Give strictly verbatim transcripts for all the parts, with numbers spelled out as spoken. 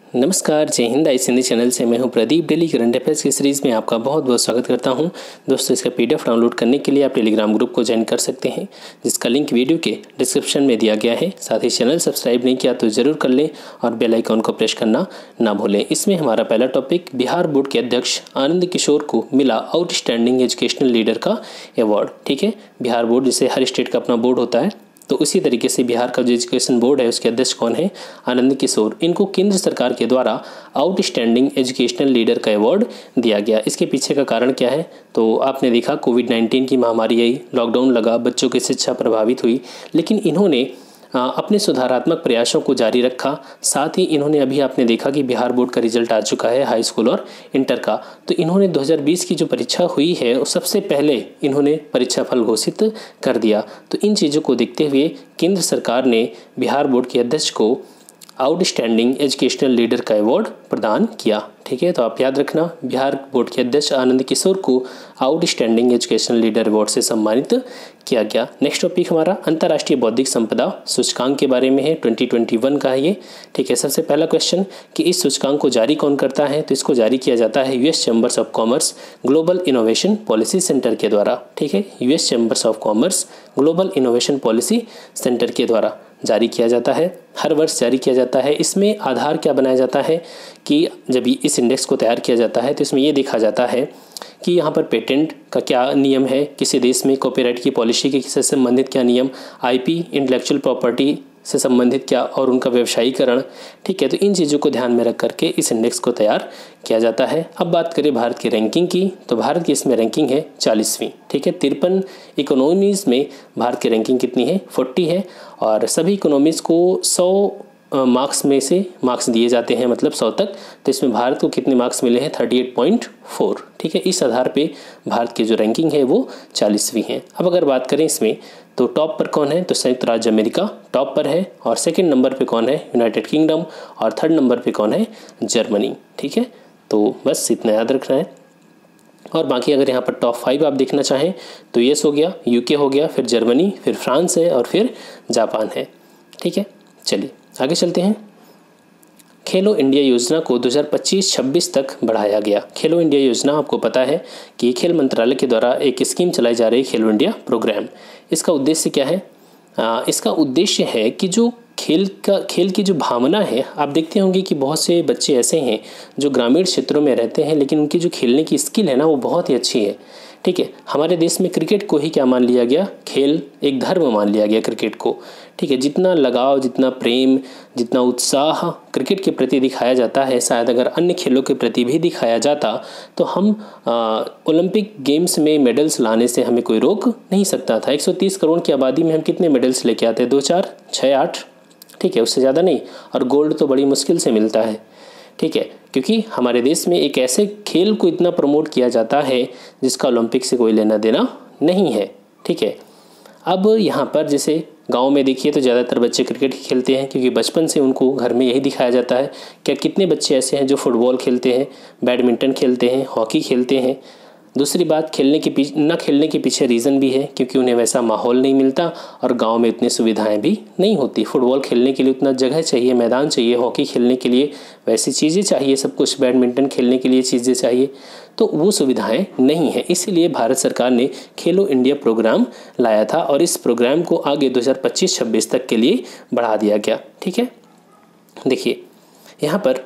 नमस्कार, जय हिंद। आई हिंदी चैनल से मैं हूं प्रदीप। डेली करंट अफेयर्स की सीरीज़ में आपका बहुत बहुत स्वागत करता हूं। दोस्तों, इसका पीडीएफ डाउनलोड करने के लिए आप टेलीग्राम ग्रुप को ज्वाइन कर सकते हैं, जिसका लिंक वीडियो के डिस्क्रिप्शन में दिया गया है। साथ ही चैनल सब्सक्राइब नहीं किया तो ज़रूर कर लें और बेल आइकॉन को प्रेस करना ना भूलें। इसमें हमारा पहला टॉपिक, बिहार बोर्ड के अध्यक्ष आनंद किशोर को मिला आउटस्टैंडिंग एजुकेशनल लीडर का अवार्ड। ठीक है, बिहार बोर्ड, जैसे हर स्टेट का अपना बोर्ड होता है, तो उसी तरीके से बिहार का जो एजुकेशन बोर्ड है उसके अध्यक्ष कौन है? आनंद किशोर। इनको केंद्र सरकार के द्वारा आउटस्टैंडिंग एजुकेशनल लीडर का अवार्ड दिया गया। इसके पीछे का कारण क्या है? तो आपने देखा कोविड नाइन्टीन की महामारी आई, लॉकडाउन लगा, बच्चों की शिक्षा प्रभावित हुई, लेकिन इन्होंने अपने सुधारात्मक प्रयासों को जारी रखा। साथ ही इन्होंने, अभी आपने देखा कि बिहार बोर्ड का रिजल्ट आ चुका है हाई स्कूल और इंटर का, तो इन्होंने दो हज़ार बीस की जो परीक्षा हुई है वो सबसे पहले इन्होंने परीक्षा फल घोषित कर दिया। तो इन चीज़ों को देखते हुए केंद्र सरकार ने बिहार बोर्ड के अध्यक्ष को आउटस्टैंडिंग एजुकेशनल लीडर का अवार्ड प्रदान किया। ठीक है, तो आप याद रखना, बिहार बोर्ड के अध्यक्ष आनंद किशोर को आउटस्टैंडिंग एजुकेशनल लीडर अवार्ड से सम्मानित किया गया। नेक्स्ट टॉपिक हमारा अंतर्राष्ट्रीय बौद्धिक संपदा सूचकांक के बारे में है। ट्वेंटी ट्वेंटी वन का है ये। ठीक है, सबसे पहला क्वेश्चन कि इस सूचकांक को जारी कौन करता है? तो इसको जारी किया जाता है US chambers of commerce global innovation policy centre के द्वारा। ठीक है, US chambers of commerce global innovation policy centre के द्वारा जारी किया जाता है, हर वर्ष जारी किया जाता है। इसमें आधार क्या बनाया जाता है कि जब इस इंडेक्स को तैयार किया जाता है तो इसमें ये देखा जाता है कि यहाँ पर पेटेंट का क्या नियम है, किसी देश में कॉपीराइट की पॉलिसी के से संबंधित क्या नियम, आईपी इंटेलेक्चुअल प्रॉपर्टी से संबंधित क्या, और उनका व्यवसायीकरण। ठीक है, तो इन चीज़ों को ध्यान में रख करके इस इंडेक्स को तैयार किया जाता है। अब बात करें भारत की रैंकिंग की, तो भारत की इसमें रैंकिंग है चालीसवीं। ठीक है, तिरपन इकोनॉमीज़ में भारत की रैंकिंग कितनी है? फोर्टी है। और सभी इकोनॉमीज़ को सौ मार्क्स में से मार्क्स दिए जाते हैं, मतलब सौ तक। तो इसमें भारत को कितने मार्क्स मिले हैं? Thirty eight point four. ठीक है, इस आधार पे भारत की जो रैंकिंग है वो चालीसवीं है। अब अगर बात करें इसमें, तो टॉप पर कौन है? तो संयुक्त राज्य अमेरिका टॉप पर है, और सेकंड नंबर पे कौन है? यूनाइटेड किंगडम, और थर्ड नंबर पे कौन है? जर्मनी। ठीक है, तो बस इतना याद रखना है। और बाकी अगर यहाँ पर टॉप फाइव आप देखना चाहें तो यूएस हो गया, यूके हो गया, फिर जर्मनी, फिर फ्रांस है, और फिर जापान है। ठीक है, चलिए आगे चलते हैं। खेलो इंडिया योजना को दो हज़ार पच्चीस छब्बीस तक बढ़ाया गया। खेलो इंडिया योजना, आपको पता है कि खेल मंत्रालय के द्वारा एक स्कीम चलाई जा रही है, खेलो इंडिया प्रोग्राम। इसका उद्देश्य क्या है? आ, इसका उद्देश्य है कि जो खेल का खेल की जो भावना है, आप देखते होंगे कि बहुत से बच्चे ऐसे हैं जो ग्रामीण क्षेत्रों में रहते हैं, लेकिन उनकी जो खेलने की स्किल है ना, वो बहुत ही अच्छी है। ठीक है, हमारे देश में क्रिकेट को ही क्या मान लिया गया? खेल, एक धर्म मान लिया गया क्रिकेट को। ठीक है, जितना लगाव, जितना प्रेम, जितना उत्साह क्रिकेट के प्रति दिखाया जाता है, शायद अगर अन्य खेलों के प्रति भी दिखाया जाता तो हम ओलंपिक गेम्स में मेडल्स लाने से हमें कोई रोक नहीं सकता था। एक सौ तीस करोड़ की आबादी में हम कितने मेडल्स लेके आते हैं? दो, चार, छः, आठ। ठीक है, उससे ज़्यादा नहीं। और गोल्ड तो बड़ी मुश्किल से मिलता है। ठीक है, क्योंकि हमारे देश में एक ऐसे खेल को इतना प्रमोट किया जाता है जिसका ओलंपिक से कोई लेना देना नहीं है। ठीक है, अब यहाँ पर जैसे गांव में देखिए तो ज़्यादातर बच्चे क्रिकेट ही खेलते हैं, क्योंकि बचपन से उनको घर में यही दिखाया जाता है। क्या कितने बच्चे ऐसे हैं जो फुटबॉल खेलते हैं, बैडमिंटन खेलते हैं, हॉकी खेलते हैं? दूसरी बात, खेलने के पीछे न खेलने के पीछे रीज़न भी है, क्योंकि उन्हें वैसा माहौल नहीं मिलता और गांव में इतनी सुविधाएं भी नहीं होती। फुटबॉल खेलने के लिए उतना जगह चाहिए, मैदान चाहिए, हॉकी खेलने के लिए वैसी चीज़ें चाहिए, सब कुछ, बैडमिंटन खेलने के लिए चीज़ें चाहिए, तो वो सुविधाएं नहीं है। इसीलिए भारत सरकार ने खेलो इंडिया प्रोग्राम लाया था, और इस प्रोग्राम को आगे दो हज़ार पच्चीस छब्बीस तक के लिए बढ़ा दिया गया। ठीक है, देखिए यहाँ पर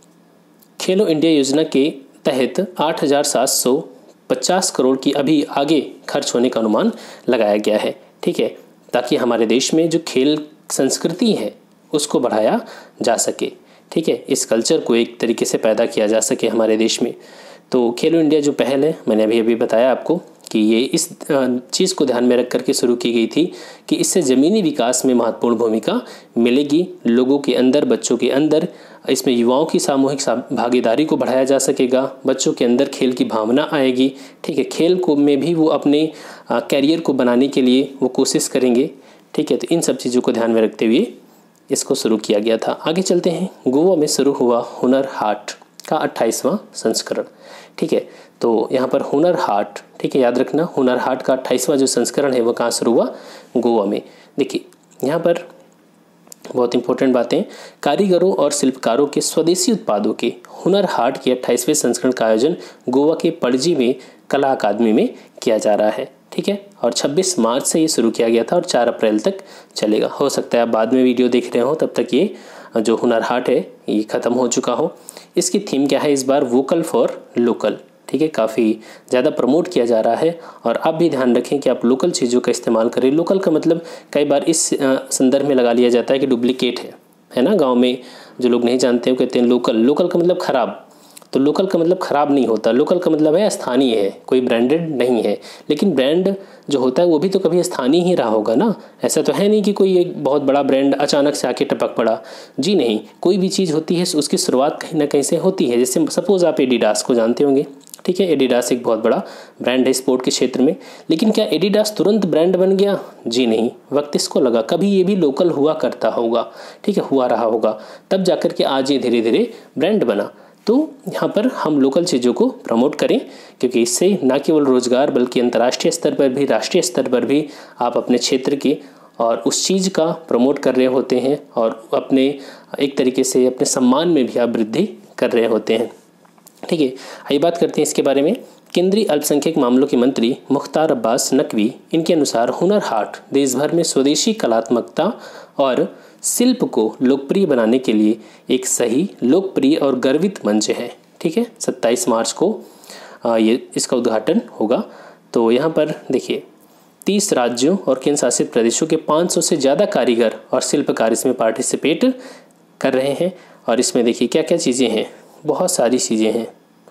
खेलो इंडिया योजना के तहत आठ हज़ार सात सौ पचास करोड़ की अभी आगे खर्च होने का अनुमान लगाया गया है। ठीक है, ताकि हमारे देश में जो खेल संस्कृति है उसको बढ़ाया जा सके। ठीक है, इस कल्चर को एक तरीके से पैदा किया जा सके हमारे देश में। तो खेलो इंडिया जो पहल है, मैंने अभी अभी बताया आपको कि ये इस चीज़ को ध्यान में रख करके शुरू की गई थी कि इससे ज़मीनी विकास में महत्वपूर्ण भूमिका मिलेगी, लोगों के अंदर, बच्चों के अंदर। इसमें युवाओं की सामूहिक भागीदारी को बढ़ाया जा सकेगा, बच्चों के अंदर खेल की भावना आएगी। ठीक है, खेल को में भी वो अपने कैरियर को बनाने के लिए वो कोशिश करेंगे। ठीक है, तो इन सब चीज़ों को ध्यान में रखते हुए इसको शुरू किया गया था। आगे चलते हैं। गोवा में शुरू हुआ हुनर हाट का अट्ठाईसवां संस्करण। ठीक है, तो यहाँ पर हुनर हाट, ठीक है, याद रखना, हुनर हाट का अट्ठाईसवां जो संस्करण है वो कहाँ शुरू हुआ? गोवा में। देखिए यहाँ पर बहुत इंपॉर्टेंट बातें, कारीगरों और शिल्पकारों के स्वदेशी उत्पादों के हुनर हाट के अट्ठाईसवें संस्करण का आयोजन गोवा के पणजी में कला अकादमी में किया जा रहा है। ठीक है, और छब्बीस मार्च से ये शुरू किया गया था और चार अप्रैल तक चलेगा। हो सकता है आप बाद में वीडियो देख रहे हो, तब तक ये जो हुनर हाट है ये ख़त्म हो चुका हो। इसकी थीम क्या है इस बार? Vocal for local. ठीक है, काफ़ी ज़्यादा प्रमोट किया जा रहा है। और आप भी ध्यान रखें कि आप लोकल चीज़ों का इस्तेमाल करें। लोकल का मतलब कई बार इस संदर्भ में लगा लिया जाता है कि डुप्लीकेट है है ना। गांव में जो लोग नहीं जानते हो कहते हैं लोकल। लोकल का मतलब ख़राब, तो लोकल का मतलब ख़राब नहीं होता। लोकल का मतलब है स्थानीय है, कोई ब्रांडेड नहीं है। लेकिन ब्रांड जो होता है वो भी तो कभी स्थानीय ही रहा होगा ना। ऐसा तो है नहीं कि कोई एक बहुत बड़ा ब्रांड अचानक से आके टपक पड़ा। जी नहीं, कोई भी चीज़ होती है उसकी शुरुआत कहीं ना कहीं से होती है। जैसे सपोज़ आप एडिडास को जानते होंगे। ठीक है, एडिडास एक बहुत बड़ा ब्रांड है स्पोर्ट के क्षेत्र में। लेकिन क्या एडिडास तुरंत ब्रांड बन गया? जी नहीं, वक्त इसको लगा। कभी ये भी लोकल हुआ करता होगा, ठीक है, हुआ रहा होगा, तब जाकर के आज ये धीरे धीरे ब्रांड बना। तो यहाँ पर हम लोकल चीज़ों को प्रमोट करें, क्योंकि इससे न केवल रोजगार बल्कि अंतर्राष्ट्रीय स्तर पर भी, राष्ट्रीय स्तर पर भी आप अपने क्षेत्र की और उस चीज़ का प्रमोट कर रहे होते हैं और अपने एक तरीके से अपने सम्मान में भी आप वृद्धि कर रहे होते हैं। ठीक है, आइए बात करते हैं इसके बारे में। केंद्रीय अल्पसंख्यक मामलों के मंत्री मुख्तार अब्बास नकवी, इनके अनुसार हुनर हाट देश भर में स्वदेशी कलात्मकता और शिल्प को लोकप्रिय बनाने के लिए एक सही, लोकप्रिय और गर्वित मंच है। ठीक है, सत्ताईस मार्च को आ, ये इसका उद्घाटन होगा। तो यहाँ पर देखिए तीस राज्यों और केंद्र शासित प्रदेशों के पाँच सौ से ज़्यादा कारीगर और शिल्पकार इसमें पार्टिसिपेट कर रहे हैं। और इसमें देखिए क्या क्या चीज़ें हैं, बहुत सारी चीज़ें हैं।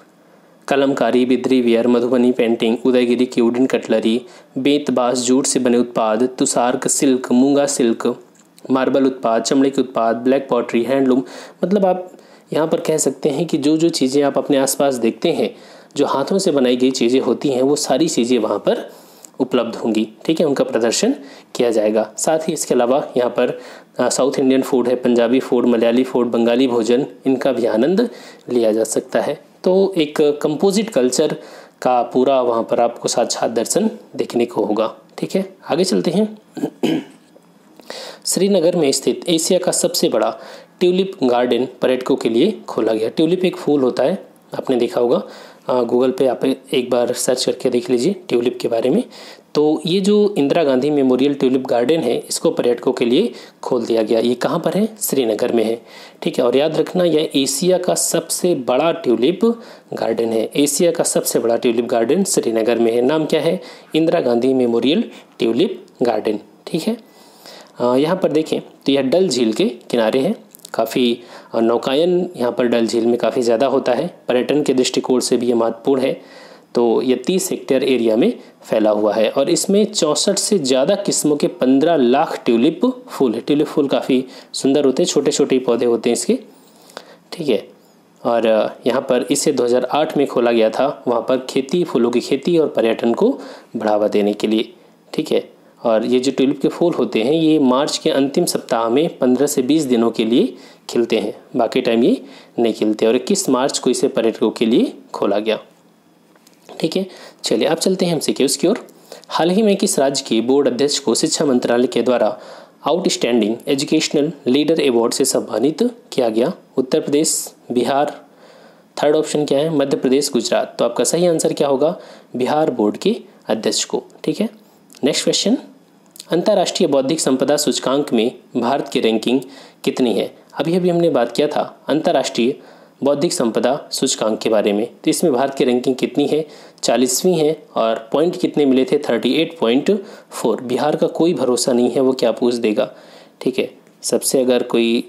कलमकारी, बिद्री वेयर, मधुबनी पेंटिंग, उदयगिरी की वुडन कटलरी, बेत बांस जूट से बने उत्पाद, Tussar silk, Muga silk, marble उत्पाद, चमड़े के उत्पाद, ब्लैक पॉटरी, हैंडलूम। मतलब आप यहाँ पर कह सकते हैं कि जो जो चीज़ें आप अपने आसपास देखते हैं, जो हाथों से बनाई गई चीज़ें होती हैं, वो सारी चीज़ें वहाँ पर उपलब्ध होंगी। ठीक है, उनका प्रदर्शन किया जाएगा। साथ ही इसके अलावा यहाँ पर साउथ इंडियन फूड है, पंजाबी फूड, मलयाली फूड, बंगाली भोजन, इनका भी आनंद लिया जा सकता है। तो एक कंपोजिट कल्चर का पूरा वहाँ पर आपको साक्षात दर्शन देखने को होगा। ठीक है, आगे चलते हैं। श्रीनगर में स्थित एशिया का सबसे बड़ा ट्यूलिप गार्डन पर्यटकों के लिए खोला गया। ट्यूलिप एक फूल होता है, आपने देखा होगा, गूगल पे आप एक बार सर्च करके देख लीजिए ट्यूलिप के बारे में। तो ये जो Indira Gandhi memorial tulip garden है, इसको पर्यटकों के लिए खोल दिया गया। ये कहाँ पर है? श्रीनगर में है। ठीक है, और याद रखना यह एशिया का सबसे बड़ा ट्यूलिप गार्डन है। एशिया का सबसे बड़ा ट्यूलिप गार्डन श्रीनगर में है। नाम क्या है? Indira Gandhi memorial tulip garden. ठीक है, यहाँ पर देखें तो यह डल झील के किनारे है। काफ़ी नौकायन यहाँ पर डल झील में काफ़ी ज़्यादा होता है। पर्यटन के दृष्टिकोण से भी ये महत्वपूर्ण है। तो ये तीस हेक्टेयर एरिया में फैला हुआ है और इसमें चौंसठ से ज़्यादा किस्मों के पंद्रह लाख ट्यूलिप फूल है। ट्यूलिप फूल काफ़ी सुंदर होते हैं, छोटे छोटे पौधे होते हैं इसके। ठीक है, और यहाँ पर इसे दो हज़ार आठ में खोला गया था, वहाँ पर खेती, फूलों की खेती और पर्यटन को बढ़ावा देने के लिए। ठीक है, और ये जो ट्यूलिप के फूल होते हैं ये मार्च के अंतिम सप्ताह में पंद्रह से बीस दिनों के लिए खिलते हैं, बाकी टाइम ये नहीं खिलते। और इक्कीस मार्च को इसे पर्यटकों के लिए खोला गया। ठीक है, चलिए आप चलते हैं एमसीक्यूज़ की ओर। हाल ही में किस राज्य के बोर्ड अध्यक्ष को शिक्षा मंत्रालय के द्वारा आउटस्टैंडिंग एजुकेशनल लीडर अवार्ड से सम्मानित किया गया? उत्तर प्रदेश, बिहार, थर्ड ऑप्शन क्या है? मध्य प्रदेश, गुजरात। तो आपका सही आंसर क्या होगा? बिहार बोर्ड के अध्यक्ष को। ठीक है, नेक्स्ट क्वेश्चन। अंतर्राष्ट्रीय बौद्धिक संपदा सूचकांक में भारत की रैंकिंग कितनी है? अभी अभी हमने बात किया था अंतर्राष्ट्रीय बौद्धिक संपदा सूचकांक के बारे में। तो इसमें भारत की रैंकिंग कितनी है? चालीसवीं है। और पॉइंट कितने मिले थे? अड़तीस पॉइंट चार। बिहार का कोई भरोसा नहीं है, वो क्या पूछ देगा। ठीक है, सबसे अगर कोई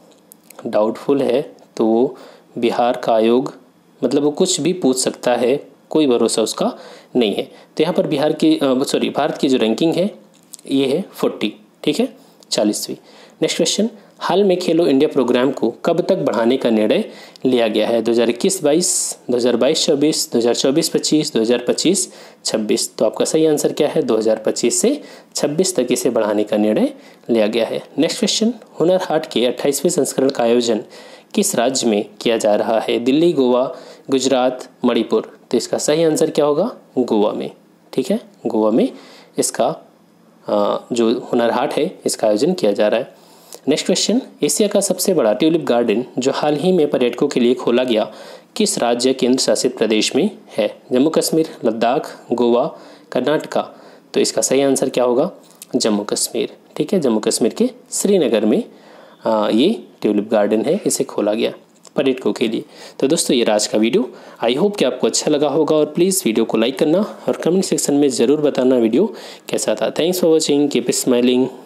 डाउटफुल है तो वो बिहार का आयोग, मतलब वो कुछ भी पूछ सकता है, कोई भरोसा उसका नहीं है। तो यहाँ पर बिहार की सॉरी भारत की जो रैंकिंग है ये है चालीस। ठीक है, चालीसवीं। Next question. हाल में खेलो इंडिया प्रोग्राम को कब तक बढ़ाने का निर्णय लिया गया है? दो हज़ार इक्कीस बाईस, दो हज़ार बाईस चौबीस, दो हज़ार चौबीस पच्चीस, दो हज़ार पच्चीस छब्बीस। तो आपका सही आंसर क्या है? दो हज़ार पच्चीस से छब्बीस तक इसे बढ़ाने का निर्णय लिया गया है। Next question. हुनर हाट के अट्ठाईसवें संस्करण का आयोजन किस राज्य में किया जा रहा है? दिल्ली, गोवा, गुजरात, मणिपुर। तो इसका सही आंसर क्या होगा? गोवा में। ठीक है, गोवा में इसका जो हुनर हाट है इसका आयोजन किया जा रहा है। नेक्स्ट क्वेश्चन, एशिया का सबसे बड़ा ट्यूलिप गार्डन जो हाल ही में पर्यटकों के लिए खोला गया किस राज्य केंद्र शासित प्रदेश में है? जम्मू कश्मीर, लद्दाख, गोवा, कर्नाटका। तो इसका सही आंसर क्या होगा? जम्मू कश्मीर। ठीक है, जम्मू कश्मीर के श्रीनगर में आ, ये ट्यूलिप गार्डन है, इसे खोला गया पर्यटकों के लिए। तो दोस्तों ये आज का वीडियो, आई होप कि आपको अच्छा लगा होगा और प्लीज़ वीडियो को लाइक करना और कमेंट सेक्शन में ज़रूर बताना वीडियो कैसा था। Thanks for watching, keep smiling.